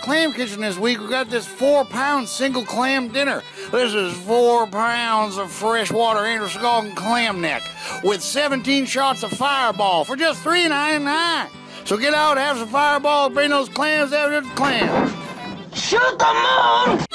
Clam Kitchen this week, we got this 4-pound single clam dinner. This is 4 pounds of freshwater Androscoggin clam neck with 17 shots of Fireball for just $3.99. So get out, have some Fireball, bring those clams out to the Clam. Shoot the moon!